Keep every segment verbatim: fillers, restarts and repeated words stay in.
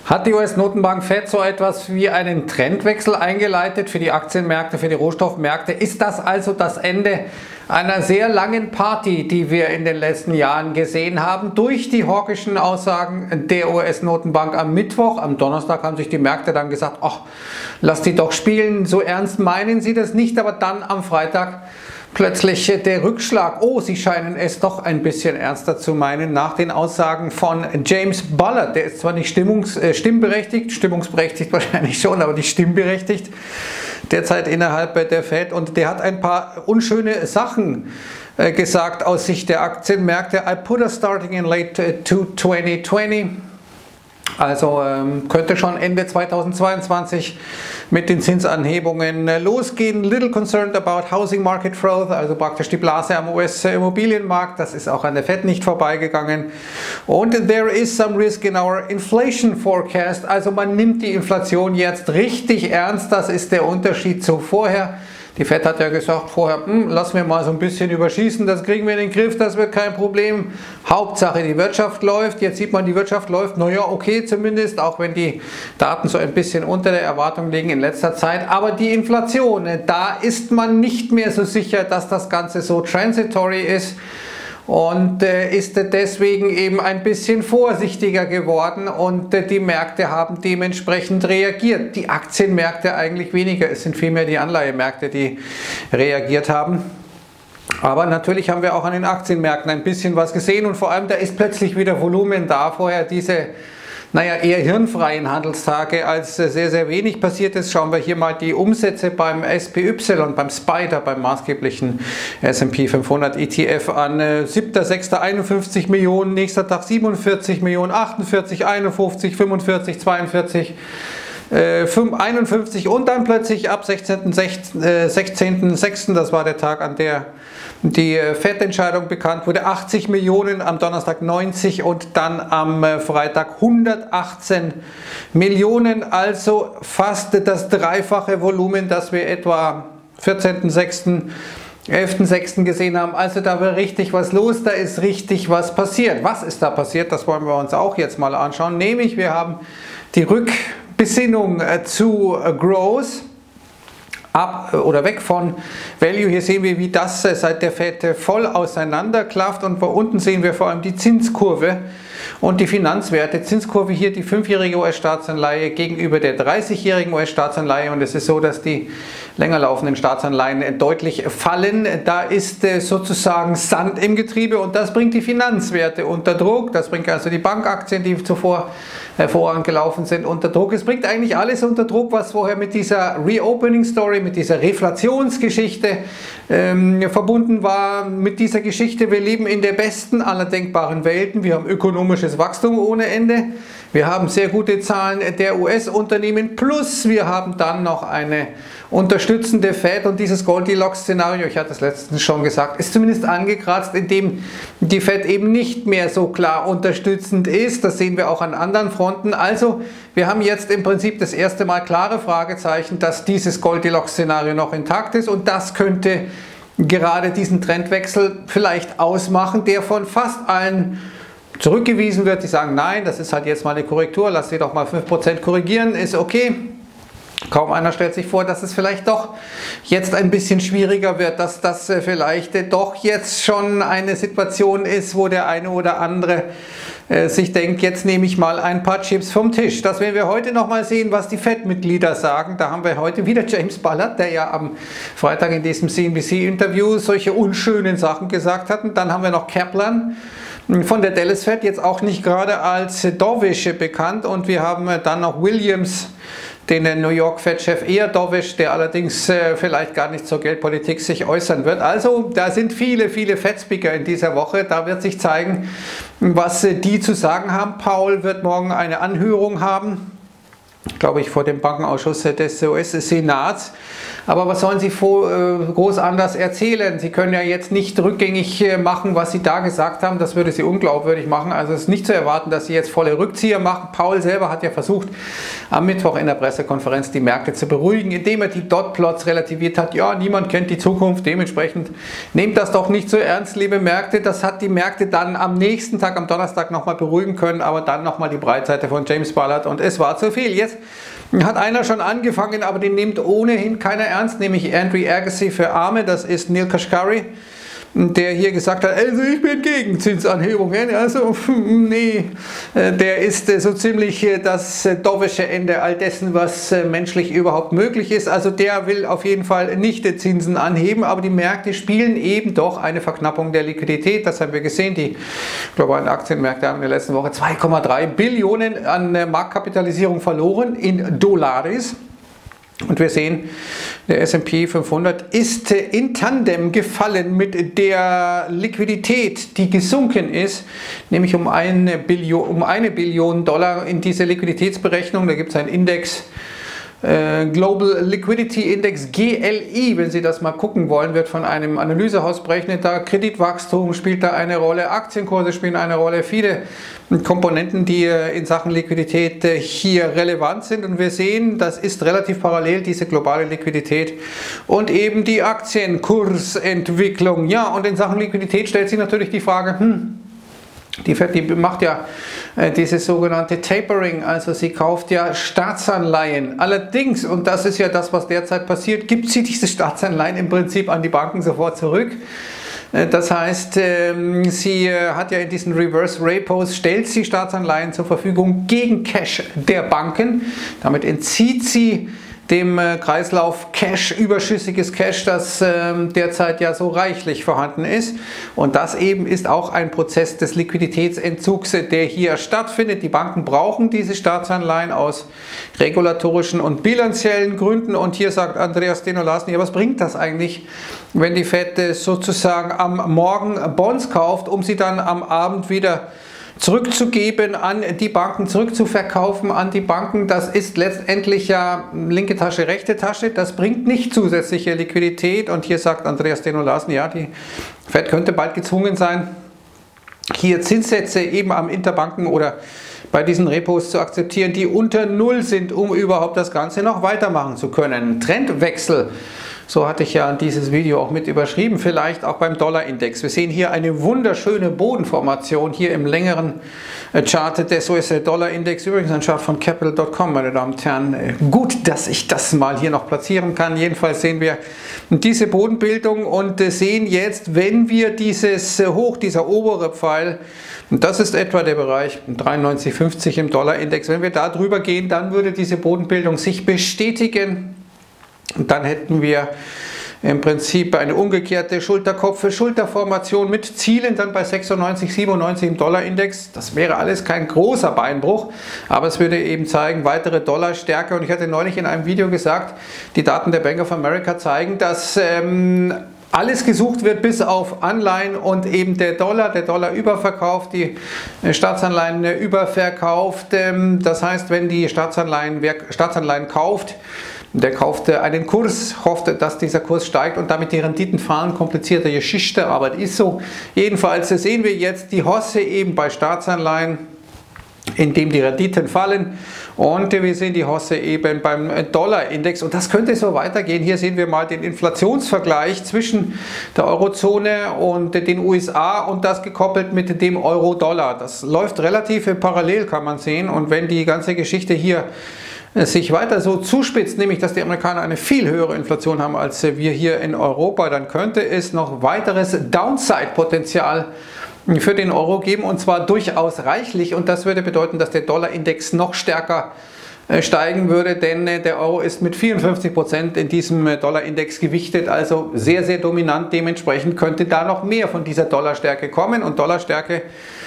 Hat die U S-Notenbank Fed so etwas wie einen Trendwechsel eingeleitet für die Aktienmärkte, für die Rohstoffmärkte? Ist das also das Ende einer sehr langen Party, die wir in den letzten Jahren gesehen haben, durch die hawkischen Aussagen der U S-Notenbank am Mittwoch? Am Donnerstag haben sich die Märkte dann gesagt, ach, lass die doch spielen, so ernst meinen sie das nicht, aber dann am Freitag plötzlich der Rückschlag. Oh, sie scheinen es doch ein bisschen ernster zu meinen nach den Aussagen von James Bullard. Der ist zwar nicht stimmungs, äh, stimmberechtigt, stimmungsberechtigt wahrscheinlich schon, aber nicht stimmberechtigt derzeit innerhalb der Fed, und der hat ein paar unschöne Sachen äh, gesagt aus Sicht der Aktienmärkte. I put us starting in late twenty twenty. Also ähm, könnte schon Ende zweitausendzweiundzwanzig mit den Zinsanhebungen äh, losgehen. Little concerned about housing market growth, also praktisch die Blase am U S-Immobilienmarkt. Das ist auch an der Fed nicht vorbeigegangen. Und there is some risk in our inflation forecast. Also man nimmt die Inflation jetzt richtig ernst. Das ist der Unterschied zu vorher. Die Fed hat ja gesagt vorher, hm, lassen wir mal so ein bisschen überschießen, das kriegen wir in den Griff, das wird kein Problem. Hauptsache die Wirtschaft läuft. Jetzt sieht man, die Wirtschaft läuft, naja, okay zumindest, auch wenn die Daten so ein bisschen unter der Erwartung liegen in letzter Zeit. Aber die Inflation, da ist man nicht mehr so sicher, dass das Ganze so transitory ist. Und äh, ist deswegen eben ein bisschen vorsichtiger geworden, und äh, die Märkte haben dementsprechend reagiert. Die Aktienmärkte eigentlich weniger, es sind vielmehr die Anleihemärkte, die reagiert haben. Aber natürlich haben wir auch an den Aktienmärkten ein bisschen was gesehen, und vor allem da ist plötzlich wieder Volumen da. Vorher diese naja, eher hirnfreien Handelstage, als sehr, sehr wenig passiert ist. Schauen wir hier mal die Umsätze beim S P Y, beim Spider, beim maßgeblichen S und P fünfhundert E T F an. siebter sechster einundfünfzig Millionen, nächster Tag siebenundvierzig Millionen, achtundvierzig, einundfünfzig, fünfundvierzig, zweiundvierzig, einundfünfzig und dann plötzlich ab sechzehnten sechsten, das war der Tag, an der die Fed-Entscheidung bekannt wurde, achtzig Millionen, am Donnerstag neunzig und dann am Freitag hundertachtzehn Millionen, also fast das dreifache Volumen, das wir etwa vierzehnten sechsten, elften sechsten gesehen haben. Also da war richtig was los, da ist richtig was passiert. Was ist da passiert? Das wollen wir uns auch jetzt mal anschauen. Nämlich wir haben die Rückbesinnung zu Growth. Ab oder weg von Value. Hier sehen wir, wie das seit der Fed voll auseinanderklafft, und unten sehen wir vor allem die Zinskurve und die Finanzwerte. Zinskurve hier die fünfjährige U S-Staatsanleihe gegenüber der dreißigjährigen U S-Staatsanleihe, und es ist so, dass die länger laufenden Staatsanleihen deutlich fallen. Da ist sozusagen Sand im Getriebe, und das bringt die Finanzwerte unter Druck. Das bringt also die Bankaktien, die zuvor hervorragend gelaufen sind, unter Druck. Es bringt eigentlich alles unter Druck, was vorher mit dieser Reopening-Story, mit dieser Reflationsgeschichte ähm, verbunden war. Mit dieser Geschichte, wir leben in der besten aller denkbaren Welten. Wir haben ökonomisches Wachstum ohne Ende. Wir haben sehr gute Zahlen der U S-Unternehmen, plus wir haben dann noch eine unterstützende Fed, und dieses Goldilocks-Szenario, ich hatte es letztens schon gesagt, ist zumindest angekratzt, indem die Fed eben nicht mehr so klar unterstützend ist. Das sehen wir auch an anderen Fronten. Also wir haben jetzt im Prinzip das erste Mal klare Fragezeichen, dass dieses Goldilocks-Szenario noch intakt ist, und das könnte gerade diesen Trendwechsel vielleicht ausmachen, der von fast allen zurückgewiesen wird. Die sagen, nein, das ist halt jetzt mal eine Korrektur, lass sie doch mal fünf Prozent korrigieren, ist okay. Kaum einer stellt sich vor, dass es vielleicht doch jetzt ein bisschen schwieriger wird, dass das vielleicht doch jetzt schon eine Situation ist, wo der eine oder andere äh, sich denkt, jetzt nehme ich mal ein paar Chips vom Tisch. Das werden wir heute nochmal sehen, was die Fed-Mitglieder sagen. Da haben wir heute wieder James Bullard, der ja am Freitag in diesem C N B C-Interview solche unschönen Sachen gesagt hat. Und dann haben wir noch Kaplan von der Dallas Fed, jetzt auch nicht gerade als dovish bekannt, und wir haben dann noch Williams, den New York Fed-Chef, eher dovish, der allerdings äh, vielleicht gar nicht zur Geldpolitik sich äußern wird. Also da sind viele, viele Fed-Speaker in dieser Woche. Da wird sich zeigen, was äh, die zu sagen haben. Powell wird morgen eine Anhörung haben. glaube ich, vor dem Bankenausschuss des U S-Senats. Aber was sollen Sie groß anders erzählen? Sie können ja jetzt nicht rückgängig machen, was Sie da gesagt haben. Das würde Sie unglaubwürdig machen. Also es ist nicht zu erwarten, dass Sie jetzt volle Rückzieher machen. Powell selber hat ja versucht, am Mittwoch in der Pressekonferenz die Märkte zu beruhigen, indem er die Dot-Plots relativiert hat. Ja, niemand kennt die Zukunft. Dementsprechend nehmt das doch nicht so ernst, liebe Märkte. Das hat die Märkte dann am nächsten Tag, am Donnerstag, nochmal beruhigen können. Aber dann nochmal die Breitseite von James Bullard und es war zu viel. Jetzt hat einer schon angefangen, aber den nimmt ohnehin keiner ernst, nämlich Andrew Agassi für Arme, das ist Neel Kashkari, der hier gesagt hat, also ich bin gegen Zinsanhebungen, also nee, der ist so ziemlich das dovische Ende all dessen, was menschlich überhaupt möglich ist. Also der will auf jeden Fall nicht die Zinsen anheben, aber die Märkte spielen eben doch eine Verknappung der Liquidität. Das haben wir gesehen, die globalen Aktienmärkte haben in der letzten Woche zwei Komma drei Billionen an Marktkapitalisierung verloren in Dollaris. Und wir sehen, der S und P fünfhundert ist in Tandem gefallen mit der Liquidität, die gesunken ist, nämlich um eine Billion, um eine Billion Dollar in diese Liquiditätsberechnung. Da gibt es einen Index, äh, Global Liquidity Index, G L I, wenn Sie das mal gucken wollen, wird von einem Analysehaus berechnet. Da Kreditwachstum spielt da eine Rolle, Aktienkurse spielen eine Rolle, viele Komponenten, die in Sachen Liquidität hier relevant sind, und wir sehen, das ist relativ parallel, diese globale Liquidität und eben die Aktienkursentwicklung. Ja, und in Sachen Liquidität stellt sich natürlich die Frage, hm, die Fed, die macht ja äh, dieses sogenannte Tapering, also sie kauft ja Staatsanleihen. Allerdings, und das ist ja das, was derzeit passiert, gibt sie diese Staatsanleihen im Prinzip an die Banken sofort zurück. Das heißt, sie hat ja in diesen Reverse Repos, stellt sie Staatsanleihen zur Verfügung gegen Cash der Banken. Damit entzieht sie dem Kreislauf Cash, überschüssiges Cash, das derzeit ja so reichlich vorhanden ist. Und das eben ist auch ein Prozess des Liquiditätsentzugs, der hier stattfindet. Die Banken brauchen diese Staatsanleihen aus regulatorischen und bilanziellen Gründen. Und hier sagt Andreas Steno-Larsen, ja, was bringt das eigentlich, wenn die Fed sozusagen am Morgen Bonds kauft, um sie dann am Abend wieder zurückzugeben an die Banken, zurückzuverkaufen an die Banken? Das ist letztendlich ja linke Tasche, rechte Tasche. Das bringt nicht zusätzliche Liquidität. Und hier sagt Andreas Steno-Larsen, ja, die Fed könnte bald gezwungen sein, hier Zinssätze eben am Interbanken oder bei diesen Repos zu akzeptieren, die unter Null sind, um überhaupt das Ganze noch weitermachen zu können. Trendwechsel. So hatte ich ja dieses Video auch mit überschrieben, vielleicht auch beim Dollarindex. Wir sehen hier eine wunderschöne Bodenformation hier im längeren Chart des U S-Dollar-Index. Übrigens ein Chart von Capital Punkt com, meine Damen und Herren. Gut, dass ich das mal hier noch platzieren kann. Jedenfalls sehen wir diese Bodenbildung und sehen jetzt, wenn wir dieses Hoch, dieser obere Pfeil, und das ist etwa der Bereich dreiundneunzig fünfzig im Dollarindex, wenn wir da drüber gehen, dann würde diese Bodenbildung sich bestätigen. Und dann hätten wir im Prinzip eine umgekehrte Schulterkopf-Schulterformation mit Zielen dann bei sechsundneunzig, siebenundneunzig im Dollarindex. Das wäre alles kein großer Beinbruch, aber es würde eben zeigen, weitere Dollarstärke. Und ich hatte neulich in einem Video gesagt, die Daten der Bank of America zeigen, dass ähm, alles gesucht wird bis auf Anleihen und eben der Dollar, der Dollar überverkauft, die Staatsanleihen überverkauft. Das heißt, wenn die Staatsanleihen, wer Staatsanleihen kauft, der kauft einen Kurs, hofft, dass dieser Kurs steigt und damit die Renditen fallen. Komplizierte Geschichte, aber das ist so. Jedenfalls sehen wir jetzt die Hosse eben bei Staatsanleihen, indem die Renditen fallen, und wir sehen die Hosse eben beim Dollarindex, und das könnte so weitergehen. Hier sehen wir mal den Inflationsvergleich zwischen der Eurozone und den U S A und das gekoppelt mit dem Euro-Dollar. Das läuft relativ parallel, kann man sehen, und wenn die ganze Geschichte hier sich weiter so zuspitzt, nämlich dass die Amerikaner eine viel höhere Inflation haben als wir hier in Europa, dann könnte es noch weiteres Downside-Potenzial für den Euro geben, und zwar durchaus reichlich, und das würde bedeuten, dass der Dollarindex noch stärker steigen würde, denn der Euro ist mit vierundfünfzig Prozent in diesem Dollarindex gewichtet, also sehr, sehr dominant. Dementsprechend könnte da noch mehr von dieser Dollarstärke kommen, und Dollarstärke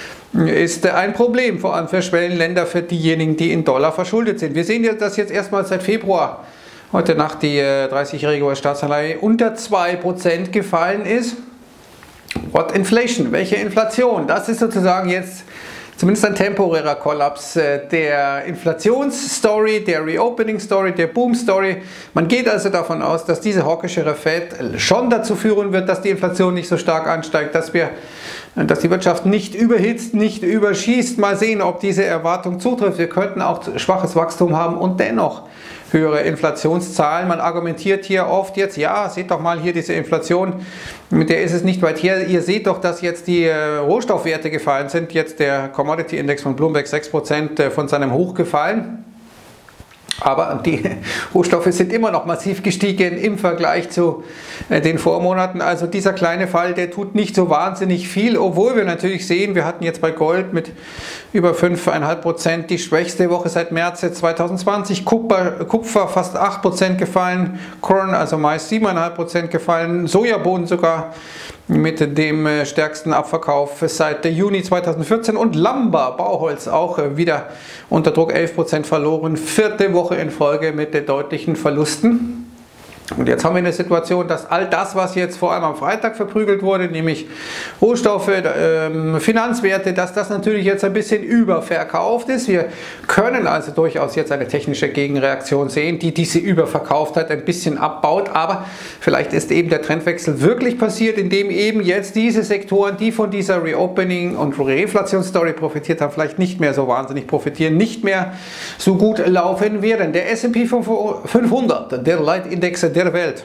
ist ein Problem, vor allem für Schwellenländer, für diejenigen, die in Dollar verschuldet sind. Wir sehen ja, dass jetzt erstmals seit Februar, heute Nacht, die dreißigjährige U S-Staatsanleihe unter zwei Prozent gefallen ist. What inflation? Welche Inflation? Das ist sozusagen jetzt zumindest ein temporärer Kollaps der Inflationsstory, der Reopening-Story, der Boom-Story. Man geht also davon aus, dass diese hawkischere Fed schon dazu führen wird, dass die Inflation nicht so stark ansteigt, dass wir, dass die Wirtschaft nicht überhitzt, nicht überschießt. Mal sehen, ob diese Erwartung zutrifft. Wir könnten auch schwaches Wachstum haben und dennoch höhere Inflationszahlen. Man argumentiert hier oft jetzt, ja, seht doch mal hier diese Inflation, mit der ist es nicht weit her. Ihr seht doch, dass jetzt die äh, Rohstoffwerte gefallen sind. Jetzt der Commodity Index von Bloomberg sechs Prozent äh, von seinem Hoch gefallen. Aber die Rohstoffe sind immer noch massiv gestiegen im Vergleich zu den Vormonaten. Also dieser kleine Fall, der tut nicht so wahnsinnig viel, obwohl wir natürlich sehen, wir hatten jetzt bei Gold mit über fünf Komma fünf Prozent die schwächste Woche seit März zweitausendzwanzig. Kupfer, Kupfer fast acht Prozent gefallen, Korn, also Mais sieben Komma fünf Prozent gefallen, Sojabohnen sogar mit dem stärksten Abverkauf seit Juni zweitausendvierzehn und Lumber, Bauholz, auch wieder unter Druck, elf Prozent verloren, vierte Woche in Folge mit deutlichen Verlusten. Und jetzt haben wir eine Situation, dass all das, was jetzt vor allem am Freitag verprügelt wurde, nämlich Rohstoffe, äh, Finanzwerte, dass das natürlich jetzt ein bisschen überverkauft ist. Wir können also durchaus jetzt eine technische Gegenreaktion sehen, die diese Überverkauftheit ein bisschen abbaut. Aber vielleicht ist eben der Trendwechsel wirklich passiert, indem eben jetzt diese Sektoren, die von dieser Reopening- und Reflationsstory profitiert haben, vielleicht nicht mehr so wahnsinnig profitieren, nicht mehr so gut laufen werden. Der S und P fünfhundert, der Leitindex der Welt,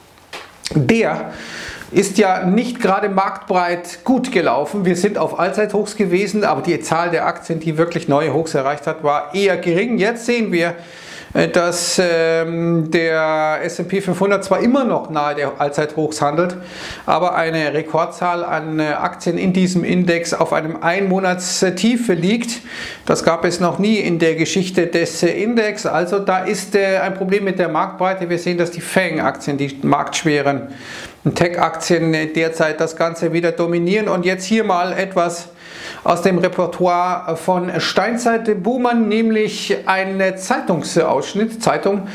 der ist ja nicht gerade marktbreit gut gelaufen. Wir sind auf Allzeithochs gewesen, aber die Zahl der Aktien, die wirklich neue Hochs erreicht hat, war eher gering. Jetzt sehen wir, dass ähm, der S und P fünfhundert zwar immer noch nahe der Allzeithochs handelt, aber eine Rekordzahl an äh, Aktien in diesem Index auf einem Einmonatstiefe liegt. Das gab es noch nie in der Geschichte des äh, Index. Also da ist äh, ein Problem mit der Marktbreite. Wir sehen, dass die Fang-Aktien, die marktschweren Tech-Aktien äh, derzeit das Ganze wieder dominieren. Und jetzt hier mal etwas aus dem Repertoire von Steinzeit-Boomern, nämlich ein Zeitungsausschnitt, Zeitung.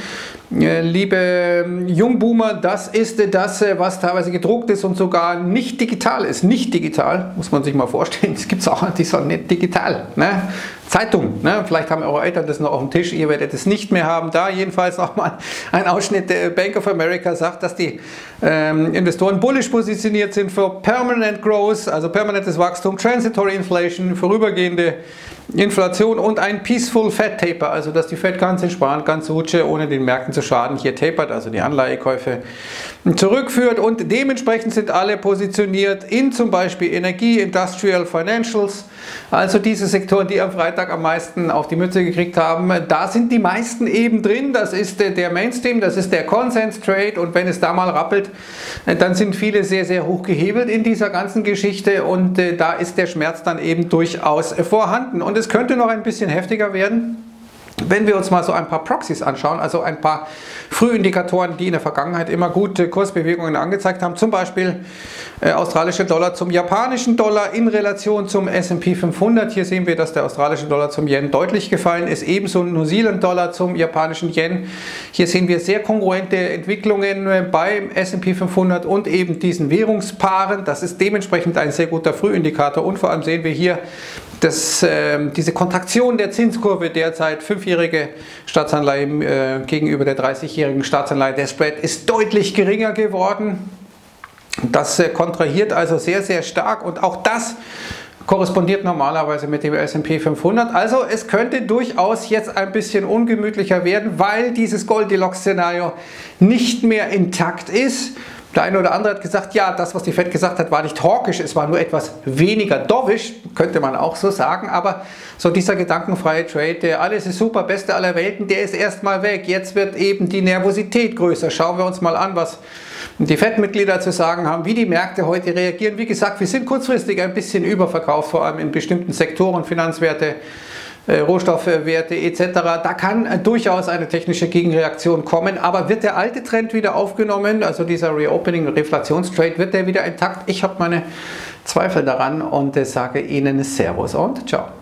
Liebe Jungboomer, das ist das, was teilweise gedruckt ist und sogar nicht digital ist. Nicht digital, muss man sich mal vorstellen. Es gibt es auch, die sind nicht digital. Ne? Zeitung, ne? Vielleicht haben eure Eltern das noch auf dem Tisch, ihr werdet es nicht mehr haben. Da jedenfalls nochmal ein Ausschnitt. Der Bank of America sagt, dass die ähm, Investoren bullish positioniert sind für Permanent Growth, also permanentes Wachstum, Transitory Inflation, vorübergehende Inflation und ein Peaceful Fed Taper, also dass die Fed ganz entspannt, ganz rutsche, ohne den Märkten zu schaden, hier tapert, also die Anleihekäufe zurückführt, und dementsprechend sind alle positioniert in zum Beispiel Energie, Industrial, Financials, also diese Sektoren, die am Freitag am meisten auf die Mütze gekriegt haben. Da sind die meisten eben drin, das ist der Mainstream, das ist der Consens Trade, und wenn es da mal rappelt, dann sind viele sehr, sehr hoch gehebelt in dieser ganzen Geschichte, und da ist der Schmerz dann eben durchaus vorhanden. Und es könnte noch ein bisschen heftiger werden, wenn wir uns mal so ein paar Proxys anschauen, also ein paar Frühindikatoren, die in der Vergangenheit immer gute Kursbewegungen angezeigt haben, zum Beispiel äh, australische Dollar zum japanischen Dollar in Relation zum S und P fünfhundert. Hier sehen wir, dass der australische Dollar zum Yen deutlich gefallen ist, ebenso Neuseeland-Dollar zum japanischen Yen. Hier sehen wir sehr kongruente Entwicklungen beim S und P fünfhundert und eben diesen Währungspaaren. Das ist dementsprechend ein sehr guter Frühindikator, und vor allem sehen wir hier, dass äh, diese Kontraktion der Zinskurve derzeit, fünfjährige Staatsanleihe äh, gegenüber der dreißigjährigen Staatsanleihe, der Spread ist deutlich geringer geworden. Das äh, kontrahiert also sehr, sehr stark, und auch das korrespondiert normalerweise mit dem S und P fünfhundert. Also es könnte durchaus jetzt ein bisschen ungemütlicher werden, weil dieses Goldilocks-Szenario nicht mehr intakt ist. Der eine oder andere hat gesagt, ja, das, was die Fed gesagt hat, war nicht hawkisch, es war nur etwas weniger dovish, könnte man auch so sagen, aber so dieser gedankenfreie Trade, alles ist super, beste aller Welten, der ist erstmal weg. Jetzt wird eben die Nervosität größer. Schauen wir uns mal an, was die Fed-Mitglieder zu sagen haben, wie die Märkte heute reagieren. Wie gesagt, wir sind kurzfristig ein bisschen überverkauft, vor allem in bestimmten Sektoren, Finanzwerte, Rohstoffwerte et cetera. Da kann durchaus eine technische Gegenreaktion kommen, aber wird der alte Trend wieder aufgenommen, also dieser Reopening-Reflationstrade, wird der wieder intakt? Ich habe meine Zweifel daran und sage Ihnen Servus und ciao.